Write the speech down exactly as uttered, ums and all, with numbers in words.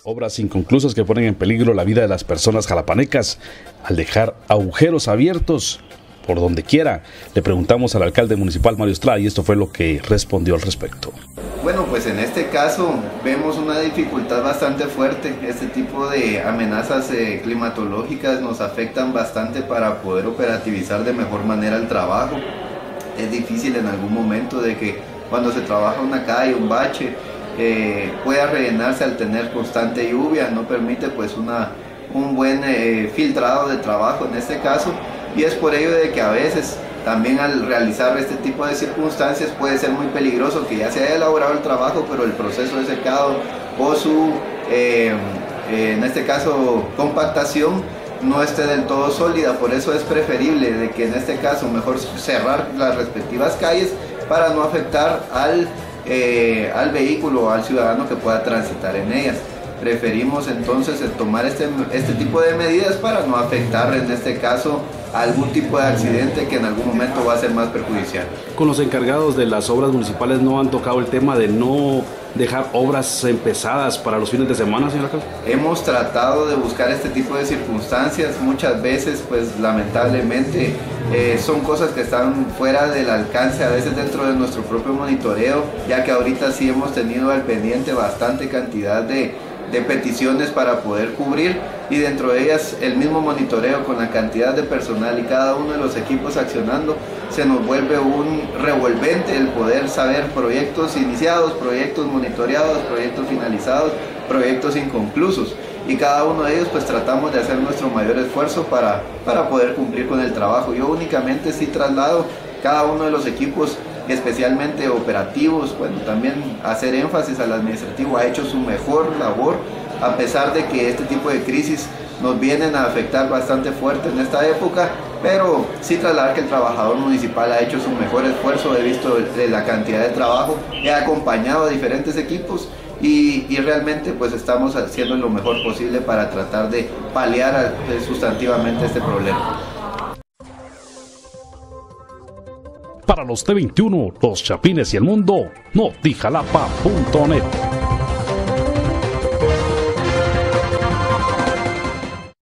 Obras inconclusas que ponen en peligro la vida de las personas jalapanecas al dejar agujeros abiertos por donde quiera. Le preguntamos al alcalde municipal Mario Estrada y esto fue lo que respondió al respecto. Bueno, pues en este caso vemos una dificultad bastante fuerte. Este tipo de amenazas eh, climatológicas nos afectan bastante para poder operativizar de mejor manera el trabajo. Es difícil en algún momento de que cuando se trabaja una calle, un bache, eh, pueda rellenarse al tener constante lluvia. No permite pues una, un buen eh, filtrado de trabajo en este caso. Y es por ello de que a veces también al realizar este tipo de circunstancias puede ser muy peligroso que ya se haya elaborado el trabajo, pero el proceso de secado o su, eh, eh, en este caso, compactación no esté del todo sólida. Por eso es preferible de que en este caso mejor cerrar las respectivas calles para no afectar al, eh, al vehículo o al ciudadano que pueda transitar en ellas. Preferimos entonces tomar este, este tipo de medidas para no afectar en este caso algún tipo de accidente que en algún momento va a ser más perjudicial. Con los encargados de las obras municipales no han tocado el tema de no dejar obras empezadas para los fines de semana, señor alcalde. Hemos tratado de buscar este tipo de circunstancias, muchas veces pues lamentablemente eh, son cosas que están fuera del alcance, a veces dentro de nuestro propio monitoreo, ya que ahorita sí hemos tenido al pendiente bastante cantidad de de peticiones para poder cubrir, y dentro de ellas el mismo monitoreo con la cantidad de personal y cada uno de los equipos accionando, se nos vuelve un revolvente el poder saber proyectos iniciados, proyectos monitoreados, proyectos finalizados, proyectos inconclusos, y cada uno de ellos pues tratamos de hacer nuestro mayor esfuerzo para, para poder cumplir con el trabajo. Yo únicamente sí traslado cada uno de los equipos, especialmente operativos, bueno, también hacer énfasis al administrativo, ha hecho su mejor labor, a pesar de que este tipo de crisis nos vienen a afectar bastante fuerte en esta época, pero sí trasladar que el trabajador municipal ha hecho su mejor esfuerzo. He visto de la cantidad de trabajo, he acompañado a diferentes equipos y, y realmente pues estamos haciendo lo mejor posible para tratar de paliar sustantivamente este problema. Para los T veintiuno, Los Chapines y el Mundo, Notijalapa punto net.